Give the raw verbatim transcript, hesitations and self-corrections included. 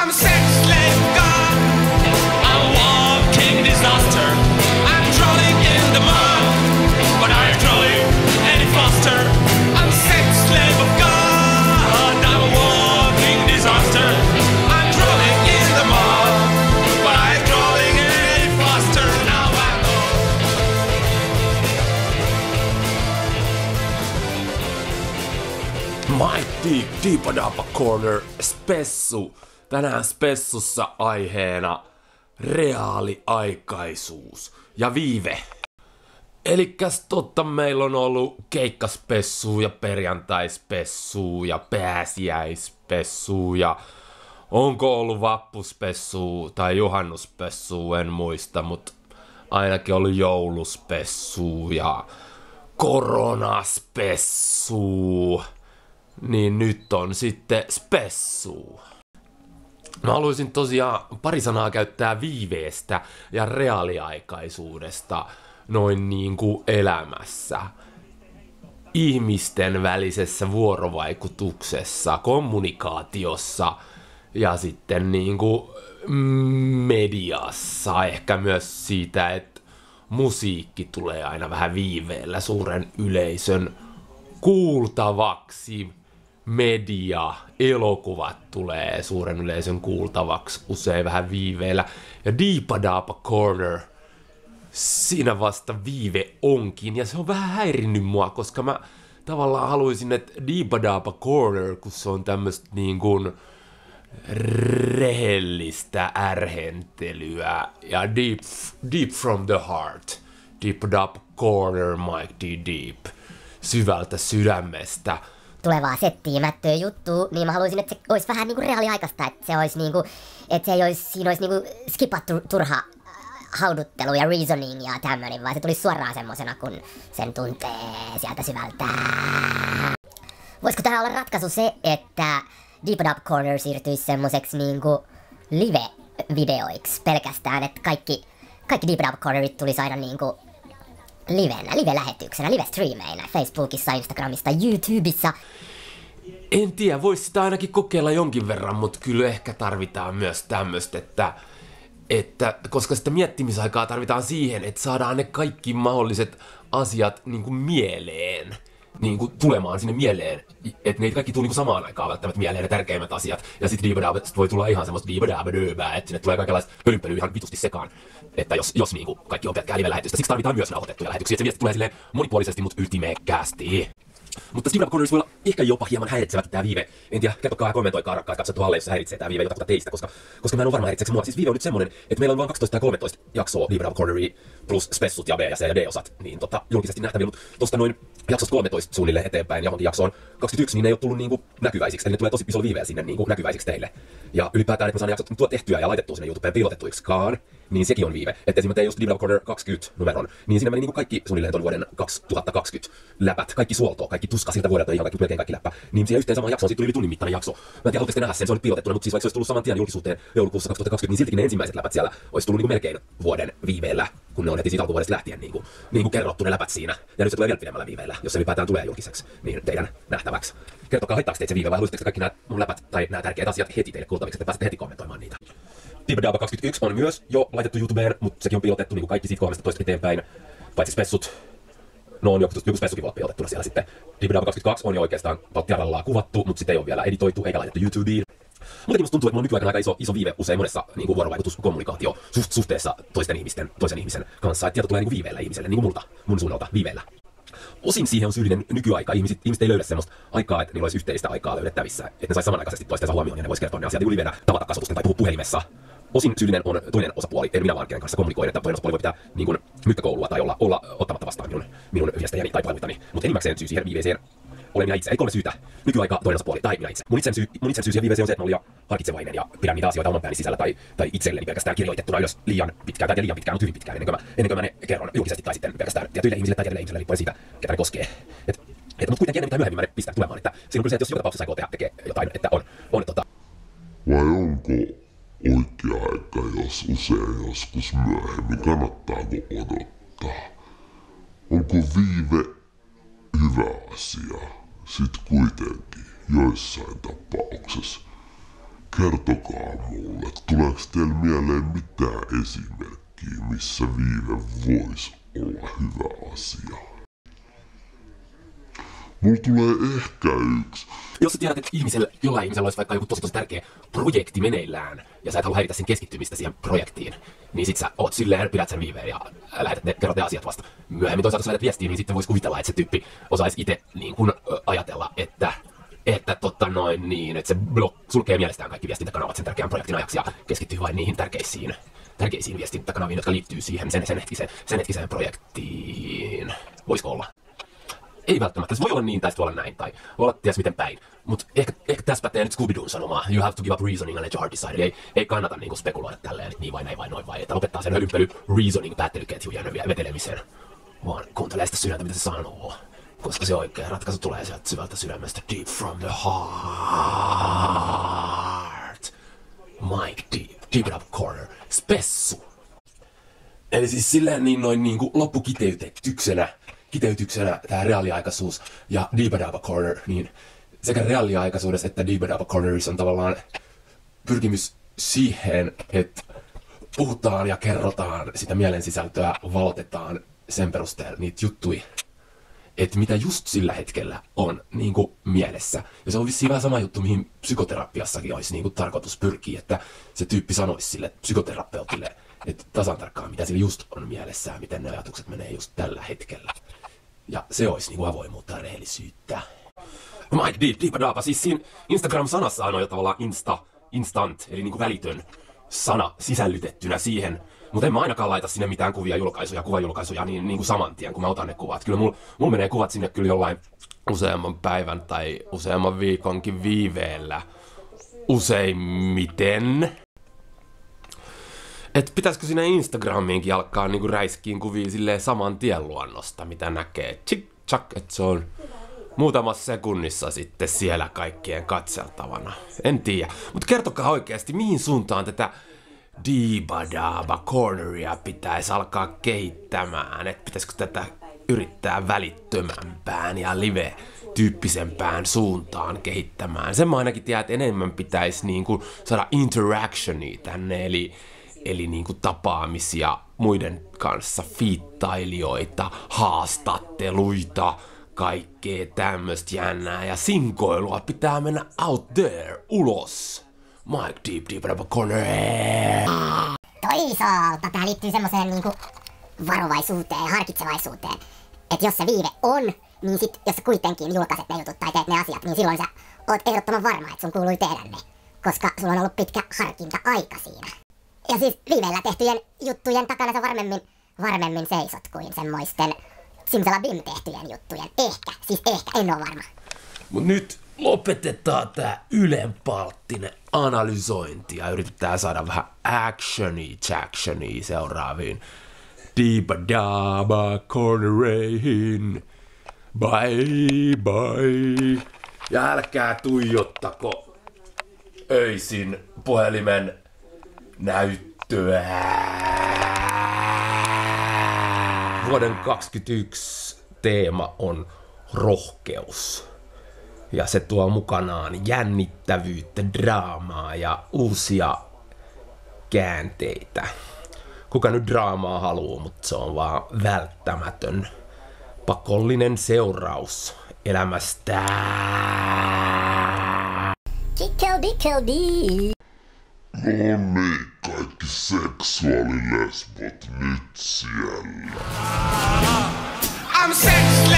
I'm sex slave god. I'm walking disaster. I'm drowning in the mud, but I ain't drowning any faster. I'm sex slave of God. I'm walking disaster. I'm drowning in the mud, but I ain't drowning any faster. Now I know. Mike Deep, Deepadapa Corner, Spessu. Tänään Spessussa aiheena reaaliaikaisuus ja viive. Elikkäs totta meillä on ollut keikkaspessuu ja perjantaispessuu ja pääsiäispessuu ja onko ollut vappuspessuu tai juhannuspessuu, en muista, mutta ainakin ollut jouluspessuu ja koronaspessuu. Niin nyt on sitten spessuu. Mä haluaisin tosiaan pari sanaa käyttää viiveestä ja reaaliaikaisuudesta noin niin kuin elämässä. Ihmisten välisessä vuorovaikutuksessa, kommunikaatiossa ja sitten niin kuin mediassa. Ehkä myös siitä, että musiikki tulee aina vähän viiveellä suuren yleisön kuultavaksi. Media, elokuvat tulee suuren yleisön kuultavaksi usein vähän viiveillä. Ja Deepadapa Corner, siinä vasta viive onkin. Ja se on vähän häirinnyt mua, koska mä tavallaan haluaisin, että Deepadapa Corner, kun se on tämmöstä niin kuin rehellistä ärhentelyä ja deep, deep from the heart. Deepadapa Corner, Mike D. Deep, syvältä sydämestä. Tulevaa settiä, mättöä juttua, niin mä haluaisin, että se olisi vähän niinku reaaliaikaista, että se olisi niinku, että se ei olisi, siinä olisi niinku skipattu turha hauduttelu ja reasoning ja tämmönen, vaan se tulisi suoraan semmosena, kun sen tuntee sieltä syvältä. Voisiko tähän olla ratkaisu se, että Deepadapa Corner siirtyisi semmoseksi niinku live-videoiksi pelkästään, että kaikki, kaikki Deepadapa Cornerit tulisi aina niinku livenä, live-lähetyksenä, live-streameinä, Facebookissa, Instagramissa, YouTubessa. En tiedä, vois sitä ainakin kokeilla jonkin verran, mutta kyllä ehkä tarvitaan myös tämmöstä, että, että koska sitä miettimisaikaa tarvitaan siihen, että saadaan ne kaikki mahdolliset asiat niin kuin mieleen, niin kuin tulemaan sinne mieleen, että ne kaikki tule niin kuin samaan aikaan välttämättä mieleen ne tärkeimmät asiat, ja sit Deepadapa voi tulla ihan semmoista Deepadapa-döbää, että sinne tulee kaikenlaista pölympölyä ihan vitusti sekaan. Että jos, jos niinku kaikki on pelkkää live-lähetystä, siksi tarvitaan myös nauhoitettuja lähetyksiä, että se viesti tulee silleen monipuolisesti, mutta ytimekkäästi. Mutta Deepadapa Corners voi olla ehkä jopa hieman häiritseväkin tää viive. En tiedä, kertokaa ja kommentoikaa rakkaat katsottu alle, jos se häiritsee tää viive jotakuta teistä, koska, koska mä en ole varma häiritseekö mua. Siis viive on nyt semmonen, että meillä on vain kaksitoista tai kolmetoista jaksoa Deepadapa Corneria plus spessut ja B ja C ja D-osat, niin tota, julkisesti nähtävillä, mutta tosta noin jaksosta kolmetoista suunnilleen eteenpäin johonkin jaksoon kaksikymmentäyksi, niin ne ei ole tullut niinku näkyväisiksi, eli ne tulee tosi isolla viiveellä sinne niinku näkyväisiksi teille. Ja ylipäätään, että mä saan jaksot tulla tehtyä ja laitettua sinne YouTubeen piilotettuiksikaan, niin sekin on viive. Että esimerkiksi mä tein just Deepadapa Corner kaksikymmentä numeron, niin siinä meni niinku kaikki suunnilleen ton vuoden kaksituhattakaksikymmentä läpät, kaikki suoltoa, kaikki tuska siltä vuodelta, ihan kaikki, melkein kaikki läppä. Niin siihen yhteen samaan jaksoon, siitä tuli yli tunnin mittainen jakso. Mä en tiedä, haluatteko te nähdä sen, se oli piilotettuna, mutta siis vaikka se olisi tullut saman tien julkisuuteen joulukuussa kaksituhattakaksikymmentä, niin siltikin ne ensimmäiset läpät siellä olisi tullut niinku melkein vuoden viiveellä, kun ne on heti siitä alkuvuodesta lähtien niinku, niinku kerrottu ne läpät siinä. Ja nyt se tulee vielä pidemmällä viiveellä, jos se ylipäätään tulee julkiseksi, niin teidän nähtäväksi. Kertokaa, haittaako teitä se viive vai haluaisitteko kaikki nämä mun läpät tai nämä tärkeät asiat heti teille kuultaviksi, että pääsette heti kommentoimaan niitä. Deepadapa kaksikymmentäyksi on myös jo laitettu YouTubeen, mutta sekin on piilotettu niin kuin kaikki siitä kolmesta toista eteenpäin. Paitsi spessut. No on joku, joku spessukin voi olla piilotettuna siellä sitten. Deepadapa kaksikymmentäkaksi on jo oikeastaan tiarallaan kuvattu, mutta sitten ei ole vielä editoitu eikä laitettu YouTubeen. Muutenkin musta tuntuu, että mulla on nykyaikana aika iso, iso viive usein monessa niin kuin vuorovaikutuskommunikaatio suhteessa toisten ihmisten, toisen ihmisen kanssa. Että tieto tulee niin kuin viiveellä ihmiselle, niin kuin multa, mun suunnalta viiveellä. Osin siihen on syyllinen nykyaika. Ihmiset, ihmiset ei löydä semmoista aikaa, että niillä olisi yhteistä aikaa löydettävissä. Että ne saisi samanaikaisesti toistensa huomioon ja ne vois kertoa ne asiat niin livenä, tavata kasvotusten tai puhua puhelimessa. Osin syyllinen on toinen osapuoli, en minä vaan kenen kanssa kommunikoida, että toinen osapuoli voi pitää niin kuin mykkäkoulua tai olla, olla ottamatta vastaan minun, minun viestejäni tai palveluitani. Mutta enimmäkseen syy siihen viiveeseen olen minä itse. Eli kolme syytä. Nykyaika, toinen osapuoli tai minä itse. Mun itsen syy, mun itsen syy siihen viiveeseen on se, että mä olin liian harkitsevainen ja pidän niitä asioita oman pääni sisällä tai, tai itselleni pelkästään kirjoitettuna ylös liian pitkään tai liian pitkään, mutta hyvin pitkään ennen kuin mä, ennen kuin mä ne kerron julkisesti tai sitten pelkästään tietyille ihmisille tai tietyille ihmisille riippuen siitä, ketä ne koskee. Et, et, mutta kuitenkin ennen tai myöhemmin mä ne pistän tulemaan, että siinä on kyllä se, että jos joka tapauksessa aikoo tehdä tekee jotain, että on, on tota... Vai onko oikea aika, jos usein joskus myöhemmin, kannattaako odottaa? Onko viive hyvä asia? Sit kuitenkin joissain tapauksessa. Kertokaa mulle, tuleeko teille mieleen mitään esimerkkiä, missä viive voisi olla hyvä asia? Mulla tulee ehkä yksi. Jos sä tiedät, että ihmisellä, jollain ihmisellä olisi vaikka joku tosi tosi tärkeä projekti meneillään, ja sä et halua häiritä sen keskittymistä siihen projektiin, niin sit sä oot silleen, pidät sen viiveen ja lähetät ne, kerrot ne asiat vasta myöhemmin. Toisaalta jos lähetät viestiä, niin sitten vois kuvitella, että se tyyppi osaisi itse niin kun ajatella, että että totta noin niin, että se blok, sulkee mielestään kaikki viestintäkanavat sen tärkeän projektin ajaksi ja keskittyy vain niihin tärkeisiin, tärkeisiin viestintäkanaviin, jotka liittyy siihen sen, sen, hetkiseen, sen hetkiseen projektiin. Voisiko olla? Ei välttämättä, se voi olla niin tai se voi olla näin tai voi olla ties miten päin. Mutta ehkä, ehkä tässä pätee nyt Scooby-Doon sanomaa, you have to give up reasoning and let your heart decide. Eli ei, ei kannata niinku spekuloida tälleen, että niin vai näin vai noin vai, että lopettaa sen hölynpely reasoning päättelyketjujen vetelemisen, vaan kuuntelee sitä sydäntä, mitä se sanoo. Koska se oikea ratkaisu tulee sieltä syvältä sydämestä, deep from the heart. Mike Deep, Deep Up Corner, spessu. Eli siis silleen niin noin niinku loppukiteytyksenä, kiteytyksenä tää reaaliaikaisuus ja Deep Up Corner, niin sekä reaaliaikaisuudessa että Deep Up Cornerissa on tavallaan pyrkimys siihen, että puhutaan ja kerrotaan sitä mielen sisältöä, valotetaan sen perusteella niitä juttuja, että mitä just sillä hetkellä on niin kuin mielessä. Ja se on vissiin vähän sama juttu, mihin psykoterapiassakin olisi niin kuin tarkoitus pyrkiä, että se tyyppi sanoisi sille psykoterapeutille, että tasan tarkkaan mitä sillä just on mielessään, miten ne ajatukset menee just tällä hetkellä. Ja se olisi niin kuin avoimuutta ja rehellisyyttä. Mike Deep, Deepadapa, siis siinä Instagram-sanassa on jo tavallaan insta, instant, eli niin kuin välitön sana sisällytettynä siihen. Mutta en mä ainakaan laita sinne mitään kuvia, julkaisuja, kuvajulkaisuja niin, niin kuin saman tien, kun mä otan ne kuvat. Kyllä mulla mul menee kuvat sinne kyllä jollain useamman päivän tai useamman viikonkin viiveellä. Useimmiten. Et pitäisikö sinne Instagramiinkin alkaa niinku räiskiin kuvia silleen saman tien luonnosta, mitä näkee. Tchik tchak, että se on muutamassa sekunnissa sitten siellä kaikkien katseltavana. En tiedä. Mutta kertokaa oikeasti, mihin suuntaan tätä Deepadaba Corneria pitäisi alkaa kehittämään, että pitäisikö tätä yrittää välittömämpään ja live-tyyppisempään suuntaan kehittämään. Sen mä ainakin tiedän, että enemmän pitäisi niinku saada interactionia tänne, eli, eli niinku tapaamisia muiden kanssa, fiittailijoita, haastatteluita, kaikkea tämmöistä jännää ja sinkoilua pitää mennä out there, ulos. Mike Deep, Deep Up Corner. Toisaalta tää liittyy semmoiseen niinku varovaisuuteen ja harkitsevaisuuteen. Että jos se viive on, niin sit jos sä kuitenkin julkaiset ne jutut tai teet ne asiat, niin silloin sä oot ehdottoman varma, että sun kuului tehdä ne. Koska sulla on ollut pitkä harkinta-aika siinä. Ja siis viiveellä tehtyjen juttujen takana sä varmemmin, varmemmin seisot kuin semmoisten simsalabim tehtyjen juttujen. Ehkä, siis ehkä, en oo varma. Mut nyt lopetetaan tää ylenpalttinen analysointi ja yritetään saada vähän actionia, jactionia seuraaviin Deepadaba Cornereihin. Bye bye. Ja älkää tuijottako öisin puhelimen näyttöä. Vuoden kaksikymmentäyksi teema on rohkeus. Ja se tuo mukanaan jännittävyyttä, draamaa ja uusia käänteitä. Kuka nyt draamaa haluaa, mutta se on vaan välttämätön, pakollinen seuraus elämästä. Kikkeldi-keldi. No niin, kaikki seksuaalilesbot nyt siellä. I'm sex